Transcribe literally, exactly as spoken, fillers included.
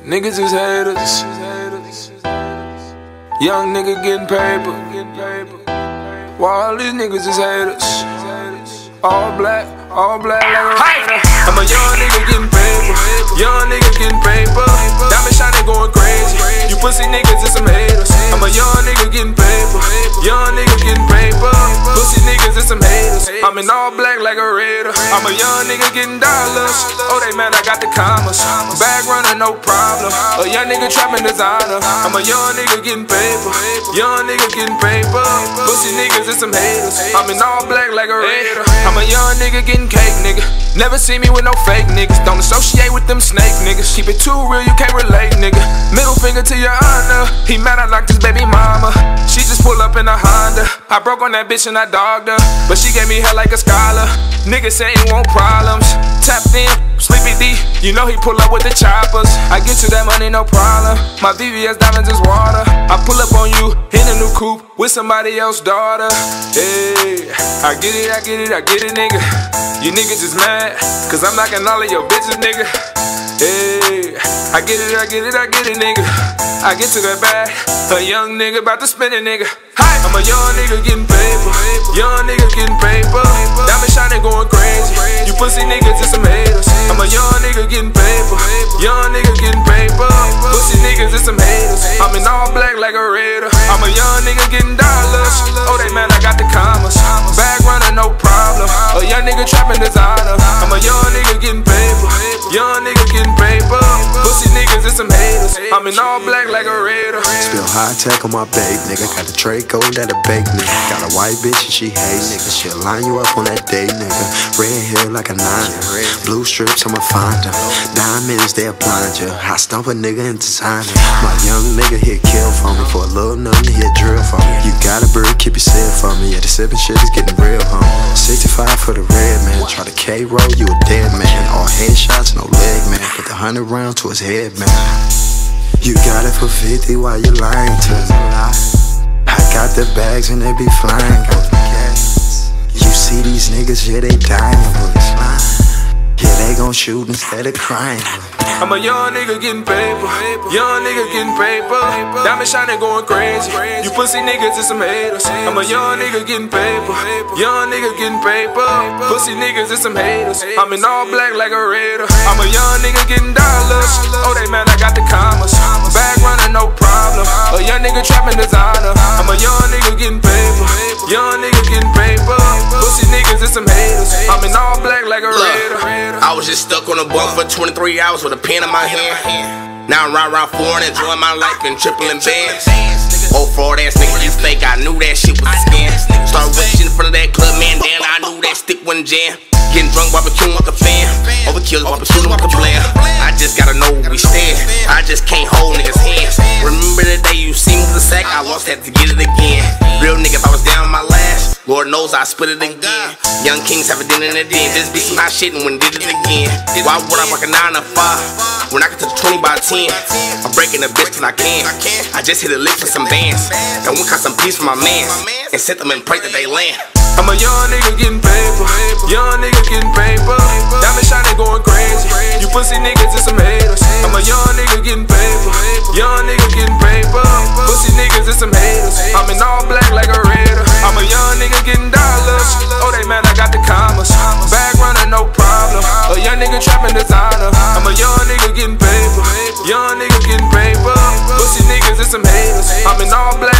Niggas is haters. Young nigga getting paper. While all these niggas is haters. All black, all black like a hater. I'm a young nigga getting paper. Young nigga getting paper. Diamond shining going crazy. You pussy niggas is some haters. I'm a young nigga getting paper. Young nigga getting paper. Pussy niggas is some haters. I'm in all black like a raider. I'm a young nigga getting dollars. Oh, they mad I got the commas. Bag runner, no problem. A young nigga trapping designer. I'm a young nigga getting paper. Young nigga getting paper. Pussy niggas is some haters. I'm in all black like a raider. I'm a young nigga getting cake, nigga. Never see me with no fake niggas. Don't associate with them snake niggas. Keep it too real, you can't relate, nigga. Middle finger to your honor. He mad I knocked his baby mama. She just pull up in a Honda. I broke on that bitch and I dogged her, but she gave me hell like a scholar. Niggas say he want problems. Tapped in, Sleepy D, you know he pull up with the choppers. I get you that money, no problem. My V V S diamonds is water. I pull up on you in a new coupe with somebody else's daughter. Hey, I get it, I get it, I get it, nigga. You niggas is mad, cause I'm knocking all of your bitches, nigga. Hey, I get it, I get it, I get it, nigga. I get to that bag, a young nigga about to spin it, nigga. Hi, I'm a young nigga getting paper. Young nigga getting paper. Diamond shining going crazy. You pussy niggas is some haters. I'm a young nigga getting paper. Young nigga getting paper. Pussy niggas is some haters. I'm in all black like a raider. I'm a young nigga getting dollars. Oh, they man, I got the commas. Bag runner, no problem. A young nigga trapping designer. I'm a young nigga getting paper. Young nigga getting paper. Pussy niggas is some haters. I'm in all black like a raider. Spill high tech on my babe, nigga. Got the tray gold that a bake, nigga. Got a white bitch and she hate, nigga. She'll line you up on that day, nigga. Red hair like a nine. Blue strips, I'ma find her. Diamonds, they'll blind you. I stomp a nigga and design it. My young nigga hit kill for me. For a little nothing, hit drill for me. You got a bird, keep it safe for me. Yeah, the sippin' shit is getting real, huh? sixty-five for the red man. Try to K-roll, you a dead man. All headshots, no leg, man. Put the hundred round to his head, man. You got it for fifty while you lying to me. I got the bags and they be flying. You see these niggas, yeah, they dying. Yeah, they gon' shoot instead of crying. I'm a young nigga getting paper. Young nigga getting paper. Diamond shining going crazy. You pussy niggas is some haters. I'm a young nigga getting paper. Young nigga getting paper. Pussy niggas is some haters. I'm in all black like a raider. I'm a young nigga getting dollars. Oh, they man, I got the commas. Bag runner, no problem. A young nigga trapping designer. I'm a young nigga getting paper. Young nigga getting paper. Pussy niggas is some haters. I'm in all black like a raider. I was just stuck on a bump for twenty-three hours with a pen in my hand. Now I'm riding around foreign, enjoying my life in triple and bands. Oh, fraud ass nigga, you fake, I knew that shit was a scam. Start wishing in front of that club, man, damn, I knew that stick wasn't jam. Getting drunk, barbecuing with the fam. Overkill, barbecuing with the blam. I just gotta know where we stand. I just can't hold niggas' hands. Remember the day you see me with the sack, I lost that to get it again. Real nigga, if I was down on my last, Lord knows I split it again. Young kings have a dinner in the den. This be some hot shit and when did it again. Why would I work a nine to five? When I get to the twenty by ten, I'm breaking the bitch till I can. I just hit a lick for some bands. And we got some peace for my mans. And sent them and pray that they land. I'm a young nigga getting paper. Young nigga getting paper. Diamond shining going crazy. You pussy niggas is some haters. I'm a young nigga getting paper. Young nigga getting paper. Pussy niggas is some haters. I'm in all black like a raider. I'm a young nigga getting dollars. Oh, they man, I got the commas. Bag runner, no problem. A young nigga trapping designer. I'm a young nigga getting paper. Young nigga getting paper. Pussy niggas is some haters. I'm in all black.